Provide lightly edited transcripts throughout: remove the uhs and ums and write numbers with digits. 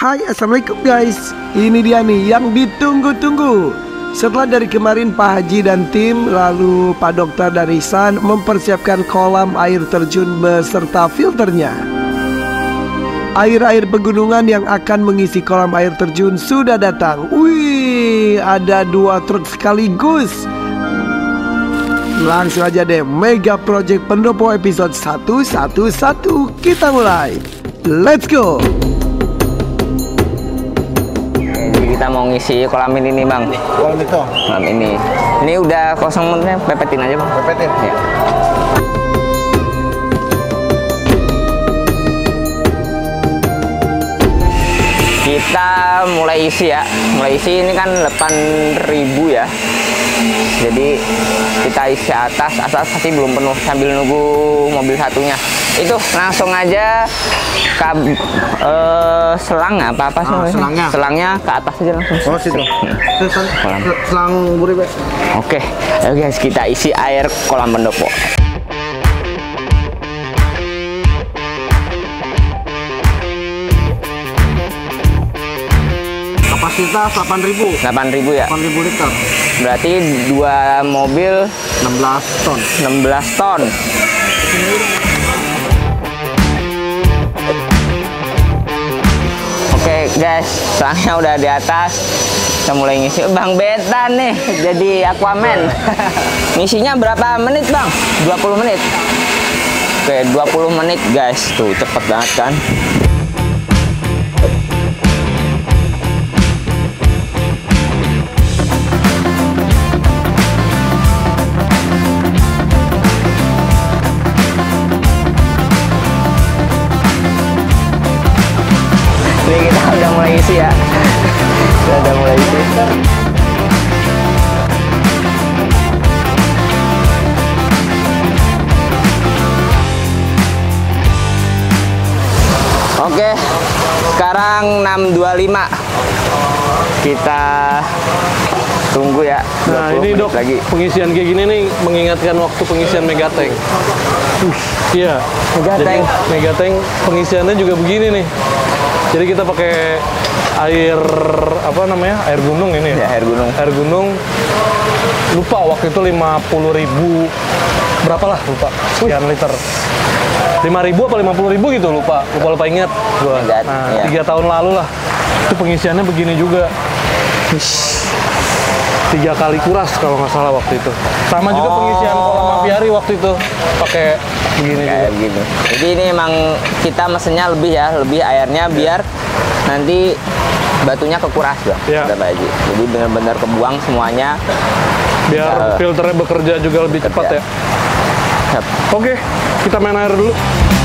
Hai, assalamualaikum guys. Ini dia nih yang ditunggu-tunggu. Setelah dari kemarin Pak Haji dan tim, lalu Pak Dokter dan Ihsan mempersiapkan kolam air terjun beserta filternya. Air-air pegunungan yang akan mengisi kolam air terjun sudah datang. Wih, ada 2 truk sekaligus. Langsung aja deh, Mega Project Pendopo episode 111. Kita mulai. Let's go. Kita mau ngisi kolam ini nih bang. Kolam itu? Kolam ini. Ini udah kosong, menurutnya pepetin aja bang. Pepetin? Ya. Kita mulai isi ya. Mulai isi ini kan 8.000 ya. Jadi kita isi atas tapi belum penuh sambil nunggu mobil satunya. Itu langsung aja selang apa sih? Selangnya ke atas aja langsung. Oh situ. Selang buri. Oke, ayo guys kita isi air kolam pendopo. Kapasitas 8.000. 8.000 ya. 8.000 liter. Berarti 2 mobil 16 ton. 16 ton. Oke guys, selangnya udah di atas. Kita mulai ngisi. Bang Beta nih jadi Aquaman. Ngisinya berapa menit bang? 20 menit. Oke, 20 menit guys. Tuh cepet banget kan. Ini kita udah mulai isi ya. Kita udah mulai isi. Oke, sekarang 6.25. Kita tunggu ya. Nah ini dok, lagi. pengisian kayak gini nih mengingatkan waktu pengisian Megatank. Iya, Megatank pengisiannya juga begini nih. Jadi kita pakai air apa namanya? Air gunung ini ya. Ya, air gunung. Lupa waktu itu 50.000 berapa lah lupa. Sekian liter. 5.000 apa 50.000 gitu lupa ingat gua. Nah, ya. 3 tahun lalu lah. Itu pengisiannya begini juga. 3 kali kuras kalau nggak salah waktu itu. Sama juga pengisian kolam apiari waktu itu pakai begini juga. Begini. Jadi ini emang kita mesennya lebih airnya biar nanti batunya kekuras lah. Ya. Pak Haji. Jadi benar-benar kebuang semuanya. Biar filternya bekerja juga lebih cepat ya. Yep. Oke, kita main air dulu.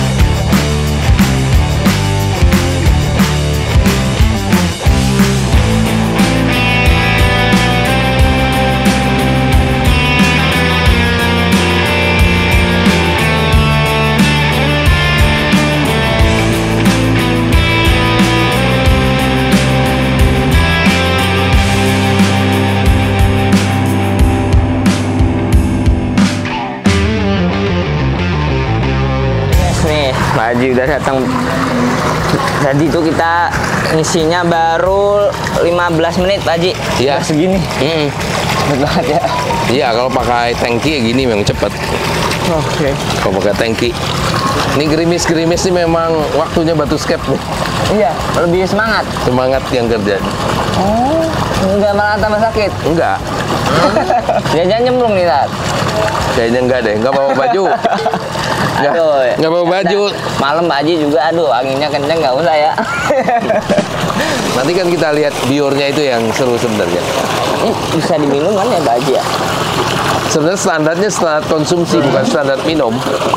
Pak Haji udah datang. Tadi itu kita ngisinya baru 15 menit Pak Haji. Iya segini. Cepet banget ya. Iya kalau pakai tangki gini memang cepet. Oke. Kalau pakai tangki. Ini gerimis-gerimis ini memang waktunya batu skep nih. Iya, lebih semangat. Semangat yang kerja. Oh, enggak malah tambah sakit. Enggak. Jangan nyemplung nih Tat. Kayaknya enggak deh. Enggak bawa baju. Enggak bawa baju. Malam Pak Haji juga, aduh anginnya kenceng, nggak usah ya. Nanti kan kita lihat biornya itu yang seru sebenarnya. Ini bisa diminum kan ya Pak Haji ya? Sebenarnya standarnya standar konsumsi bukan standar minum.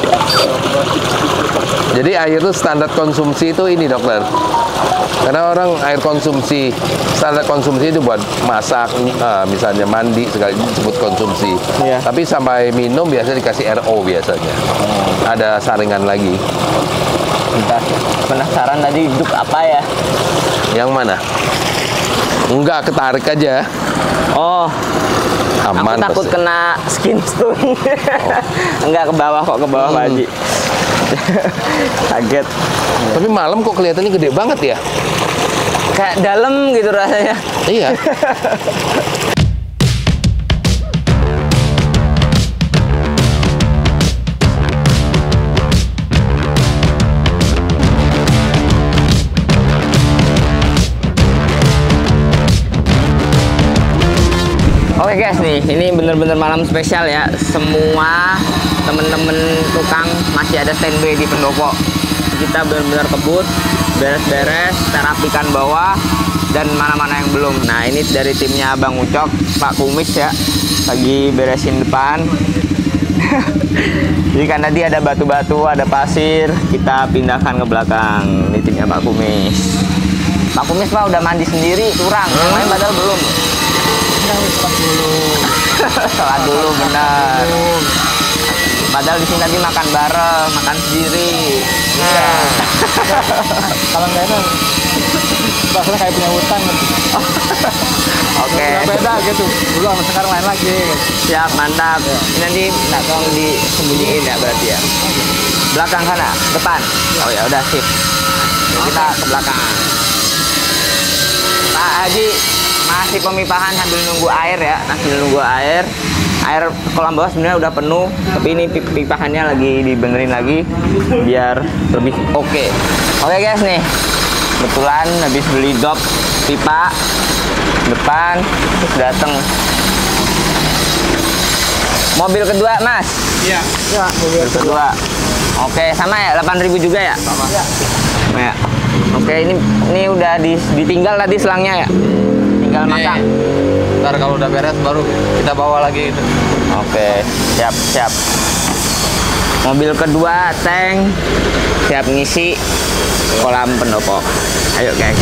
Jadi air itu standar konsumsi itu ini dokter. Karena orang air konsumsi, standar konsumsi itu buat masak, misalnya mandi sekali disebut konsumsi. Iya. Tapi sampai minum biasa dikasih RO biasanya. Ada saringan lagi. Bentar, penasaran tadi hidup apa ya? Yang mana? Enggak, ketarik aja. Oh, Aman. aku takut pasti. kena skin stone. Enggak ke bawah kok, ke bawah Pak Haji. Kaget. Tapi malam kok kelihatannya gede banget ya? kayak dalam gitu rasanya. Iya. Oke guys nih, ini bener-bener malam spesial ya. Semua temen-temen tukang masih ada standby di pendopo. Kita bener-bener kebut, beres-beres, kita rapikan bawah dan mana-mana yang belum. Nah ini dari timnya Bang Ucok, Pak Kumis ya, lagi beresin depan. Jadi kan tadi ada batu-batu, ada pasir, kita pindahkan ke belakang. Ini timnya Pak Kumis. Pak Kumis Pak udah mandi sendiri, curang. Yang lain padahal belum. Sholat dulu benar. Padahal di sini tadi makan bareng, makan sendiri. Iya. Kalau nggak enak, bahasanya kayak punya utang. Oke. Beda gitu. Dulu sama sekarang lain lagi. Siap, mantap. Ini nanti nggak tolong disembunyiin ya berarti ya. Belakang sana, depan. Oh ya udah sip. Kita ke belakang. Pak Haji masih pemipahan sambil nunggu air ya, sambil nunggu air. Air kolam bawah sebenarnya udah penuh, tapi ini pipahannya lagi dibenerin lagi biar lebih oke. Oke guys nih, kebetulan habis beli dop pipa depan, terus dateng mobil kedua mas. Iya. Ya, Mobil kedua. Oke, sama ya, 8.000 juga ya? Sama. Ya. Oke, ini udah ditinggal tadi selangnya ya? Tinggal masang. Ntar kalau udah beres baru kita bawa lagi itu. Oke, siap. Mobil kedua, tank, siap ngisi kolam pendopo. Ayo guys.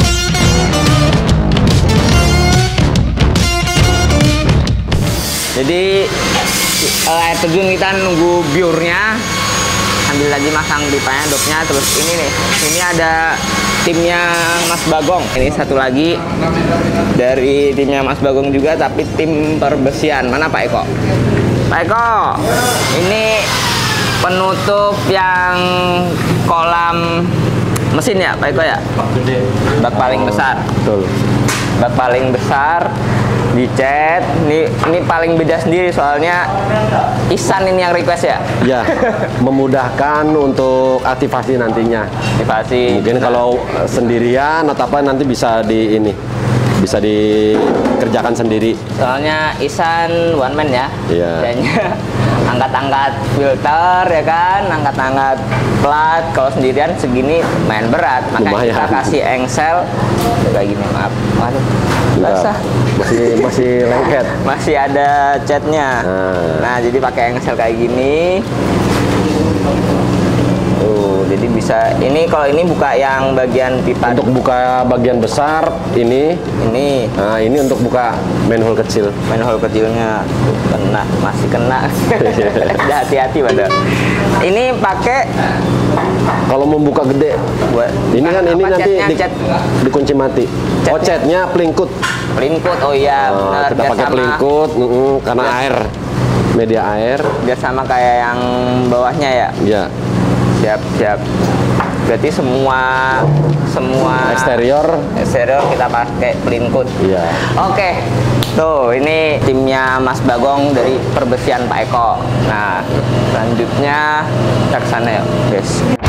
Jadi air terjun kita nunggu biurnya, sambil lagi masang pipanya, dopnya. Terus ini nih, ini ada timnya Mas Bagong. Ini satu lagi dari timnya Mas Bagong juga, tapi tim perbesian. Mana Pak Eko? Pak Eko, ini penutup yang kolam mesin ya Pak Eko ya? Bak paling besar. Betul. Bak paling besar dicat. Ini paling beda sendiri soalnya Ihsan ini yang request ya? Ya, memudahkan untuk aktivasi nantinya. Aktivasi. Mungkin kalau sendirian atau apa nanti bisa bisa dikerjakan sendiri. Soalnya Ihsan one man ya. Iya. Kerjanya angkat-angkat filter ya kan, angkat-angkat plat. Kalau sendirian segini main berat, makanya Lumayan. kita kasih engsel kayak gini. Maaf. Waduh. Basah. Masih lengket. Masih ada catnya. Nah, jadi pakai engsel kayak gini. Tuh, jadi bisa. Ini kalau ini buka yang bagian pipa. Untuk buka bagian besar ini. Nah, ini untuk buka manhole kecil. Manhole kecilnya kena, masih kena. Udah hati-hati padahal. Ini pakai Kalau membuka gede buat ini kan ini nanti cat. dikunci mati. Oh, catnya plingkut. Plingkut, oh iya benar. Kita pakai plingkut karena air, media air. Biar sama kayak yang bawahnya ya. Ya. Siap. Berarti semua Eksterior kita pakai plingkut. Iya. Oke. Tuh, ini timnya Mas Bagong dari perbesian Pak Eko. Nah, selanjutnya kita ke sana ya, guys.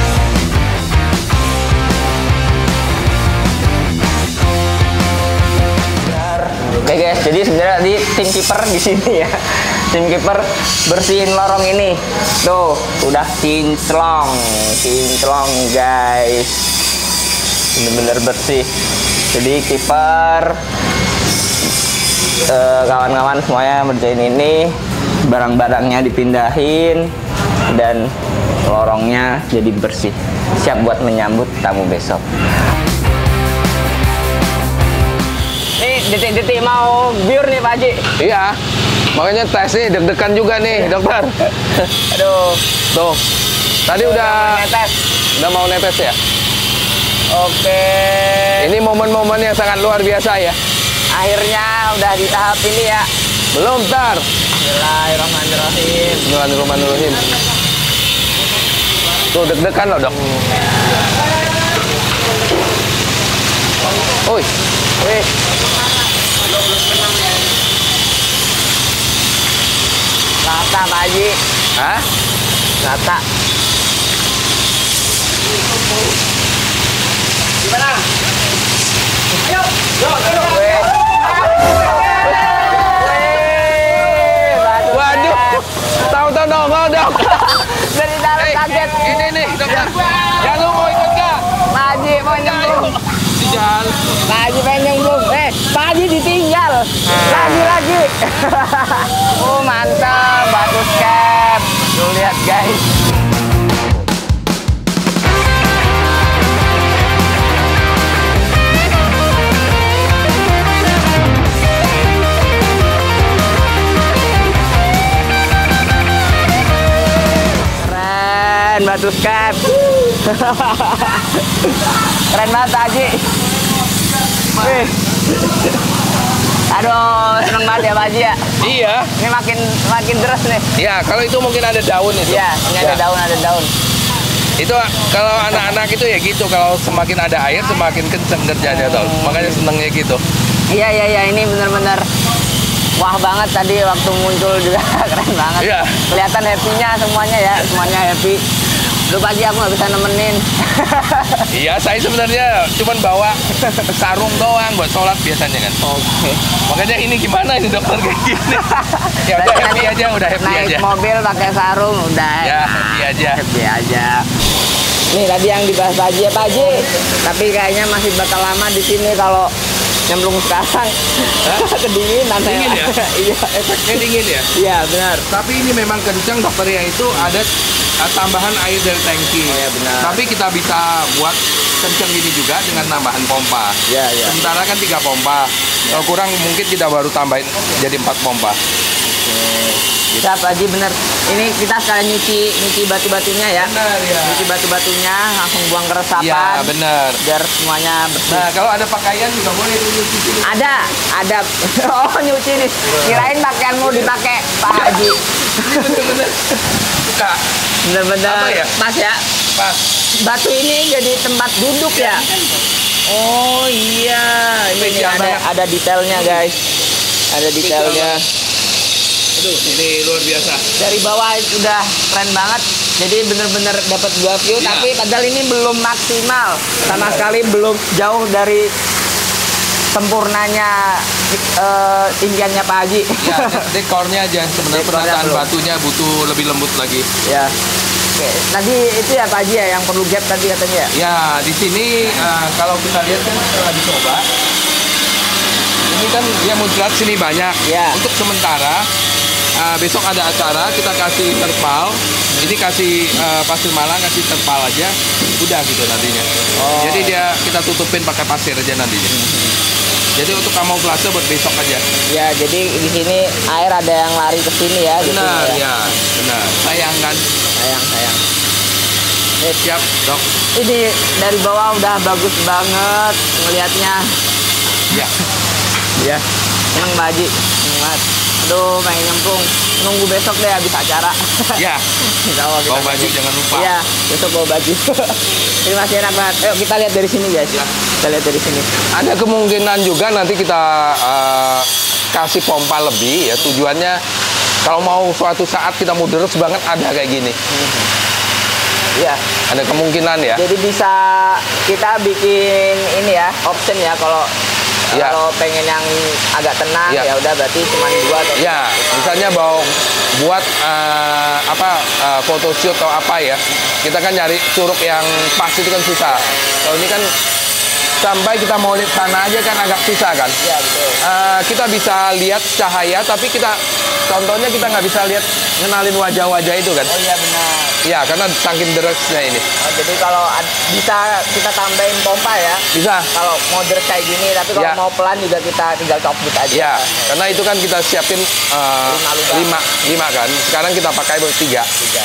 Oke guys, jadi sebenarnya di tim kiper di sini ya. Tim kiper bersihin lorong ini. Tuh, udah kinclong guys. Bener-bener bersih. Jadi kiper kawan-kawan semuanya berjain ini, barang-barangnya dipindahin dan lorongnya jadi bersih, siap buat menyambut tamu besok. Nih detik-detik mau biur nih Pak Haji. Iya. Makanya tes nih, deg-degan juga nih, dokter. Aduh. Tuh. Tadi udah netes. Udah mau netes ya? Oke. Ini momen-momen yang sangat luar biasa ya. Akhirnya udah di tahap ini ya. Belum, Tar. Bismillahirrahmanirrahim. Bismillahirrahmanirrahim. Tuh, deg-degan loh, Dok. Wih, Wih. Rata Pak Haji. hah? Rata. Gimana? Ayo. Wih. Waduh, tahu-tahu nongol dong. Dari dalam kaget. Ini nih, dokter. Ya lu mau ikut nggak? Pak Haji mau nyemplung. Jangan. Pak Haji pengen nyemplung. Pak Haji ditinggal. Lagi. Oh mantap, batu skep. Tuh lihat guys. Keren batu skep. Keren banget Pak Haji. Wih. Aduh, seneng banget ya Pak Haji ya. Iya. Ini makin deras nih. Ya, kalau itu mungkin ada daun itu. Iya, ini ada daun, ada daun. Itu kalau anak-anak itu ya gitu, kalau semakin ada air semakin kenceng kerjanya tau. Makanya senengnya gitu. Iya, ini bener-bener wah banget tadi waktu muncul juga keren banget. Iya. Kelihatan happy-nya semuanya ya, semuanya happy. Lu Pak Haji aku nggak bisa nemenin. Iya, saya sebenarnya cuman bawa sarung doang buat sholat biasanya kan. Oke. Makanya ini gimana ini dokter kayak gini? Ya udah happy aja, udah happy Naik aja. mobil pakai sarung udah. Ya, happy aja. Happy aja. Nih tadi yang dibahas Pak Haji ya Pak Haji. Tapi kayaknya masih bakal lama di sini kalau nyemplung sekarang. Kedinginan saya. Dingin ya? Iya. Efeknya dingin ya? Iya benar. Tapi ini memang kencang dokternya itu ada tambahan air dari tangki. Oh ya benar. Tapi kita bisa buat kencang ini juga dengan tambahan pompa. Iya. Sementara kan 3 pompa. Kalau kurang mungkin kita baru tambahin jadi 4 pompa. Bisa Pak Haji bener. Ini kita sekalian nyuci batu-batunya ya. Benar ya. Nyuci batu-batunya langsung buang ke resapan. Iya benar. Biar semuanya bersih. Nah kalau ada pakaian juga boleh tuh nyuci sini. Ada. Oh nyuci nih. Kirain pakaianmu dipakai Pak Haji. Ini bener-bener suka. Bener-bener Apa ya? pas ya. Pas. Batu ini jadi tempat duduk ya. Oh iya. Ini Spesial banget. ada detailnya guys. Ada detailnya. Aduh ini luar biasa. Dari bawah udah keren banget. Jadi bener-bener dapat 2 view. Iya. Tapi padahal ini belum maksimal. Sama sekali belum jauh dari sempurnanya impiannya Pak Haji. Ya dekornya aja sebenarnya Dekornya penataan belum. batunya butuh lebih lembut lagi. Ya. Oke. Tadi itu ya Pak Haji ya yang perlu gap tadi katanya ya. Ya di sini kalau kita lihat kan setelah dicoba, ini kan dia muncrat sini banyak. Ya. Untuk sementara besok ada acara kita kasih terpal. Ini kasih pasir malang, kasih terpal aja, udah gitu nantinya. Oh. Jadi kita tutupin pakai pasir aja nantinya. Jadi untuk kamuflase buat besok aja. Ya, jadi di sini air ada yang lari ke sini ya. Benar gitu, ya, benar. Sayang kan? Sayang. Siap dok. Ini dari bawah udah bagus banget ngelihatnya. Ya. Ya. Seneng Pak Haji. Seneng banget. Aduh, pengen nyemplung. Nunggu besok deh habis acara. Ya. Insya Allah kita Bawa baju jangan lupa. Iya, besok bawa baju. Ini masih enak banget. Ayo kita lihat dari sini guys. Ya. Kita lihat dari sini. Ada kemungkinan juga nanti kita kasih pompa lebih ya. Tujuannya kalau mau suatu saat kita mau deres banget ada kayak gini. Iya. Ada kemungkinan ya. Jadi bisa kita bikin ini ya, option ya kalau Ya. kalau pengen yang agak tenang Ya. ya udah berarti cuma 2 atau Ya, misalnya buat photoshoot atau apa ya. Kita kan nyari curug yang pas itu kan susah. Kalau ini kan sampai kita mau lihat sana aja kan agak susah kan. ya betul. Kita bisa lihat cahaya tapi contohnya kita nggak bisa lihat ngenalin wajah-wajah itu kan. Oh iya benar. Ya, karena saking derasnya ini. Oh, jadi kalau bisa kita tambahin pompa ya. Bisa. Kalau mau deres kayak gini, tapi kalau Ya. mau pelan juga kita tinggal copot aja. Ya, karena itu kan kita siapin 5 kan. Sekarang kita pakai buat 3.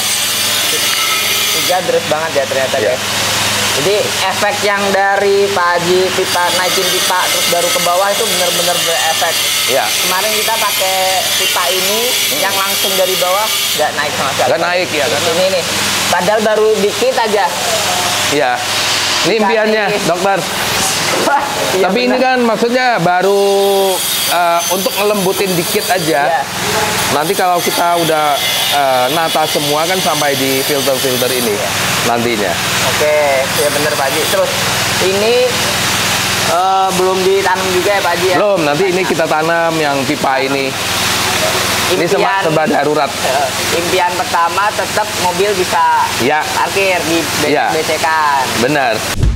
3 deres banget ya ternyata Ya. guys. Jadi efek yang dari Pak Haji naikin pipa terus baru ke bawah itu benar-benar berefek. Ya. Kemarin kita pakai pipa ini yang langsung dari bawah nggak naik sama sekali. Nggak naik ya kan. Ini nih. Padahal baru dikit aja. Ya. Ini impiannya, dokter. Iya, Tapi ini kan maksudnya baru untuk ngelembutin dikit aja. Iya. Nanti kalau kita udah nata semua kan sampai di filter-filter ini nantinya. Oke, ya bener Pak Haji. Terus ini belum ditanam juga ya Pak Haji ya? Belum, nanti ini kita tanam yang pipa ini. Ini serba darurat. Impian pertama tetap mobil bisa Ya. parkir di Ya. BC-kan. Benar.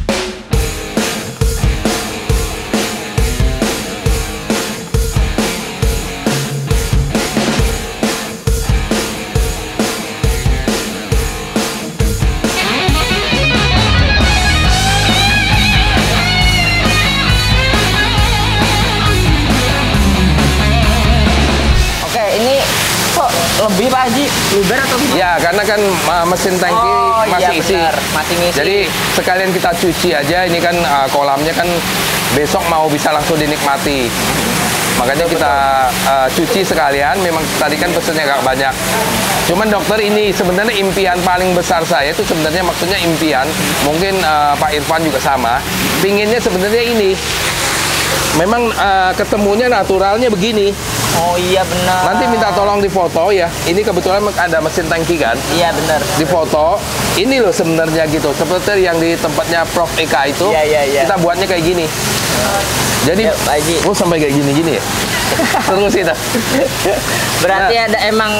Oke, ini kok lebih Pak Haji? Luber atau gimana? Ya, karena kan mesin tangki masih iya isi. bener, masih ngisi. Jadi sekalian kita cuci aja. Ini kan kolamnya kan besok mau bisa langsung dinikmati. Makanya kita cuci sekalian. Memang tadi kan pesennya agak banyak. Cuman dokter, ini sebenarnya impian paling besar saya itu sebenarnya, maksudnya impian. Mungkin Pak Irfan juga sama. Pinginnya sebenarnya ini. Memang ketemunya naturalnya begini. Oh iya benar. Nanti minta tolong difoto ya. Ini kebetulan ada mesin tangki kan. Iya benar. Difoto. Ini loh sebenarnya gitu. Seperti yang di tempatnya Prof Eka itu. Iya. Kita buatnya kayak gini. Jadi, Yuk, Pak Haji. oh sampai kayak gini-gini ya. Terus itu. Berarti Nah. ada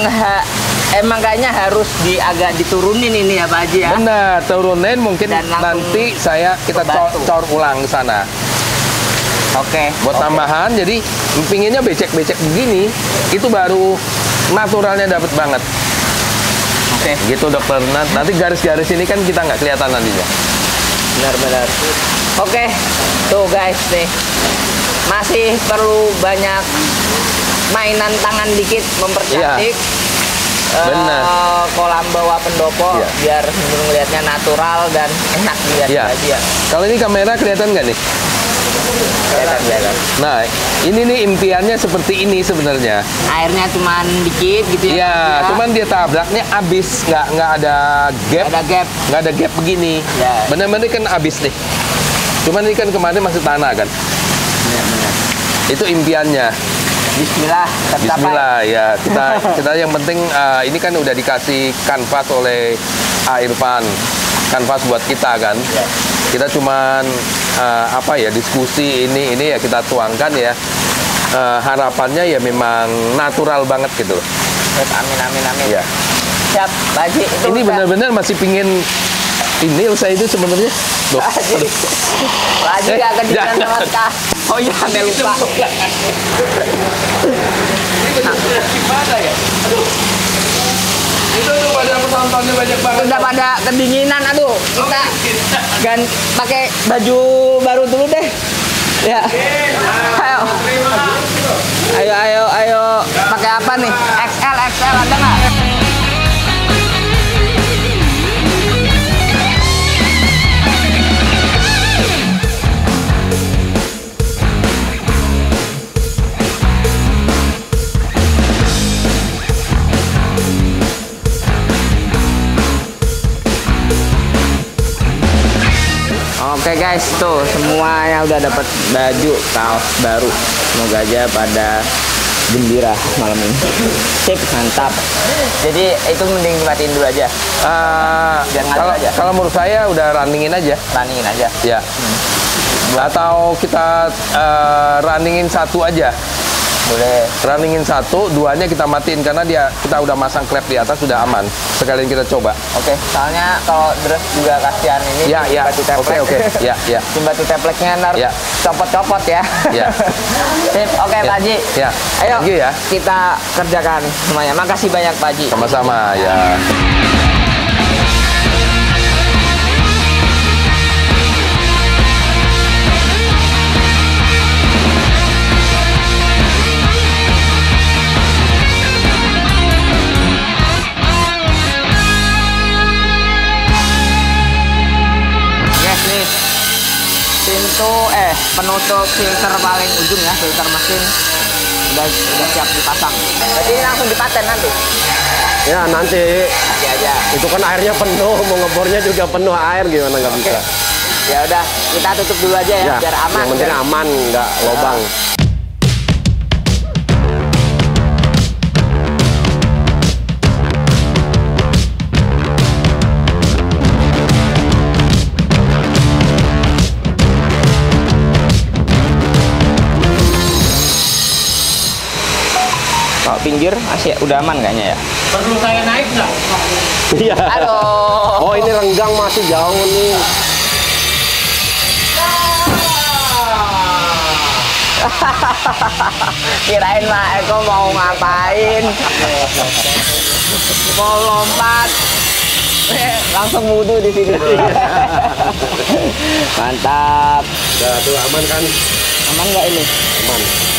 emang kayaknya harus agak diturunin ini ya Pak Haji ya. Benar, turunin mungkin Dan langsung nanti kita ke batu. cor ulang ke sana. Oke. Buat tambahan, jadi pinginnya becek-becek begini, itu baru naturalnya dapat banget. Oke. Gitu dokter. Nanti garis-garis ini kan kita nggak kelihatan nantinya. Benar-benar. Oke. Tuh guys nih. Masih perlu banyak mainan tangan dikit mempercantik. Benar. Kolam bawah pendopo Iya. biar ngelihatnya natural dan enak dilihat Iya. aja. Kalau ini kamera kelihatan nggak nih? Kelihatan. Nah, ini nih impiannya seperti ini sebenarnya. Airnya cuman dikit gitu ya. Iya, cuman dia tabraknya abis, nggak ada gap, ada gap. nggak ada gap begini. Ya. Bener-bener kan abis nih. Cuman ini kan kemarin masih tanah kan. Benar-benar. Itu impiannya. Bismillah, tercapai. Bismillah ya. Kita yang penting ini kan udah dikasih kanvas oleh Irfan. Kanvas buat kita kan. Ya. Kita cuman diskusi ini ya kita tuangkan ya. Harapannya ya memang natural banget gitu. Yes, amin. Ya. Siap, Pak Haji. Itu Ini udah. benar-benar masih pingin ini usaha itu sebenarnya. Loh, Pak Haji. Pak Haji nggak kedengeran sama sekali. Oh iya, sampai lupa. gimana ya? Aduh. Itu tuh pada penontonnya banyak banget. Udah pada kedinginan, aduh. Kita pakai baju baru dulu deh. Ya. Ayo. Pakai apa nih? XL ada nggak? Oke guys, tuh semuanya udah dapat baju kaos baru. Semoga aja pada gembira malam ini. Sip, mantap. Jadi itu mending dimatiin dulu aja. Biar ngalir aja. Kalau menurut saya udah runningin aja. Runningin aja. Ya. Atau kita runningin satu aja. Boleh. Runningin satu, duanya kita matiin karena kita udah masang klep di atas sudah aman. Sekalian kita coba. Oke, soalnya kalau dress juga kasihan ini. Ya. batu teplek. Oke. Ya. Batu tepleknya ntar Ya. copot-copot ya. Ya. Sip, oke Pak Haji. Ya. Ayo Thank you ya. kita kerjakan semuanya. Makasih banyak Pak Haji. Sama-sama ya. Guys nih, penutup filter paling ujung ya, filter mesin udah siap dipasang. Berarti ini langsung dipaten nanti. Ya nanti Nanti aja. itu kan airnya penuh, mau ngebornya juga penuh air, gimana nggak bisa. Ya udah, kita tutup dulu aja ya, biar aman. Yang penting aman, nggak lobang. Kalau pinggir masih udah aman kayaknya ya. Perlu saya naik nggak? Iya. Aduh. Oh, ini renggang masih jauh nih. Kirain Mak Eko mau ngapain? Mau lompat. Langsung wudhu di sini. Mantap. Udah tuh aman kan? Aman nggak ini? Aman.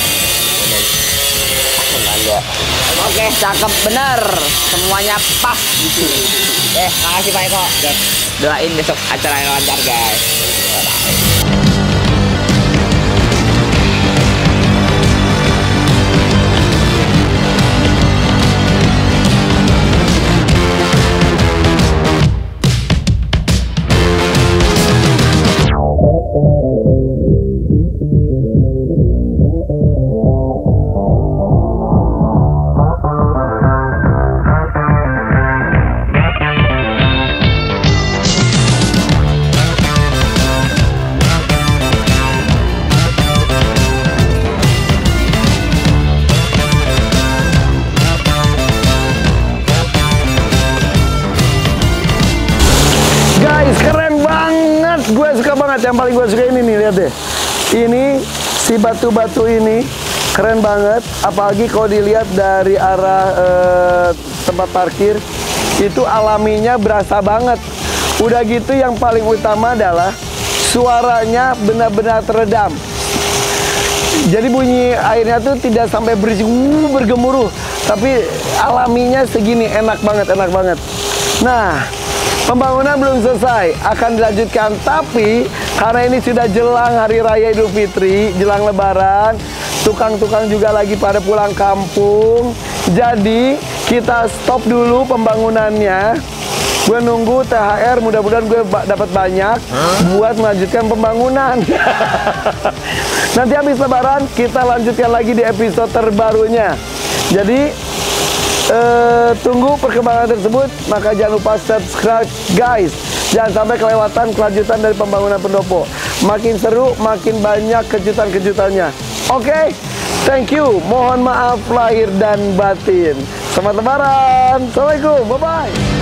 Aman ya. Oke, cakep bener. Semuanya pas gitu. Makasih Pak Eko. Doain besok acara yang lancar guys. Guys, keren banget. Gue suka banget. Yang paling gue suka ini nih, lihat deh. Ini si batu-batu ini keren banget. Apalagi kalau dilihat dari arah tempat parkir, itu alaminya berasa banget. Udah gitu yang paling utama adalah suaranya benar-benar teredam. Jadi bunyi airnya tuh tidak sampai berisik bergemuruh, tapi alaminya segini, enak banget, enak banget. Nah, pembangunan belum selesai, akan dilanjutkan. Tapi karena ini sudah jelang Hari Raya Idul Fitri, jelang Lebaran, tukang-tukang juga lagi pada pulang kampung. Jadi kita stop dulu pembangunannya. Gue nunggu THR, mudah-mudahan gue dapat banyak buat melanjutkan pembangunan. Nanti habis Lebaran kita lanjutkan lagi di episode terbarunya. Jadi tunggu perkembangan tersebut, maka jangan lupa subscribe guys. Jangan sampai kelewatan kelanjutan dari pembangunan pendopo. Makin seru, makin banyak kejutan-kejutannya. Oke, thank you. Mohon maaf lahir dan batin. Selamat Lebaran. Assalamualaikum. Bye-bye.